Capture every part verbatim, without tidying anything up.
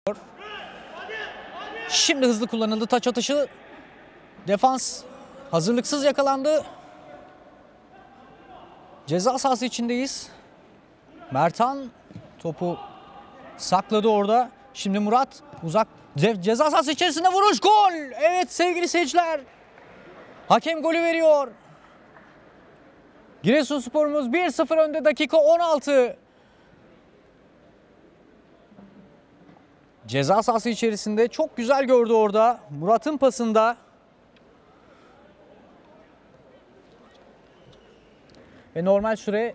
Şimdi hızlı kullanıldı taç atışı. Defans hazırlıksız yakalandı. Ceza sahası içindeyiz. Mertan topu sakladı orada. Şimdi Murat uzak ce ceza sahası içerisinde vuruş, gol. Evet sevgili seyirciler. Hakem golü veriyor. Giresunspor'umuz bir sıfır önde, dakika on altı. Ceza sahası içerisinde çok güzel gördü orada. Murat'ın pasında. Ve normal süre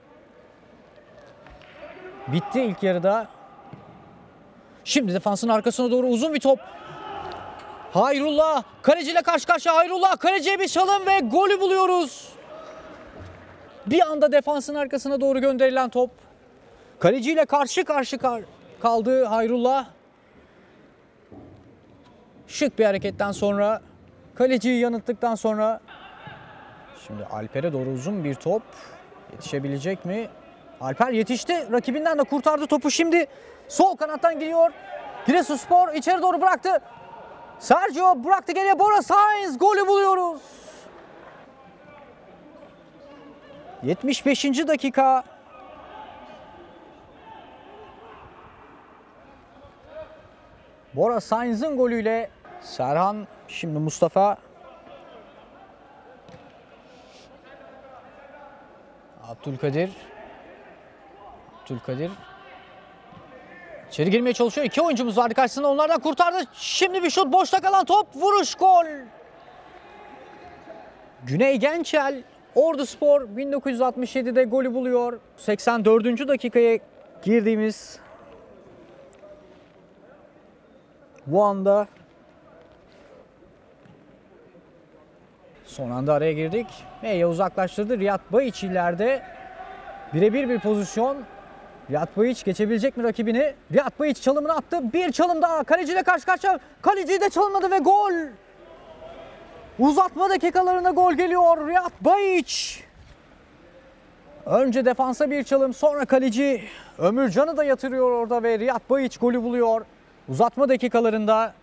bitti ilk yarıda. Şimdi defansın arkasına doğru uzun bir top. Hayrullah kaleciyle karşı karşıya. Hayrullah kaleciye bir çalım ve golü buluyoruz. Bir anda defansın arkasına doğru gönderilen top. Kaleciyle karşı karşı kaldı Hayrullah. Şık bir hareketten sonra, kaleciyi yanılttıktan sonra şimdi Alper'e doğru uzun bir top. Yetişebilecek mi? Alper yetişti. Rakibinden de kurtardı topu. Şimdi sol kanattan geliyor. Giresunspor içeri doğru bıraktı. Sergio bıraktı geriye. Bora Sainz, golü buluyoruz. yetmiş beşinci dakika. Bora Sainz'in golüyle Serhan, şimdi Mustafa. Abdülkadir. Abdülkadir. İçeri girmeye çalışıyor. İki oyuncumuz vardı karşısında. Onlardan kurtardı. Şimdi bir şut, boşta kalan top. Vuruş, gol. Güney Gençel Orduspor bin dokuz yüz altmış yedi'de golü buluyor. seksen dördüncü dakikaya girdiğimiz bu anda son anda araya girdik. Meyye uzaklaştırdı. Riyad Bayiç ileride. Birebir bir pozisyon. Riyad Bayiç geçebilecek mi rakibini? Riyad Bayiç çalımını attı. Bir çalım daha. Kaleciyle karşı karşıya. Kaleciyi de çalımladı ve gol. Uzatma dakikalarında gol geliyor. Riyad Bayiç. Önce defansa bir çalım, sonra kaleci Ömürcan'ı da yatırıyor orada ve Riyad Bayiç golü buluyor. Uzatma dakikalarında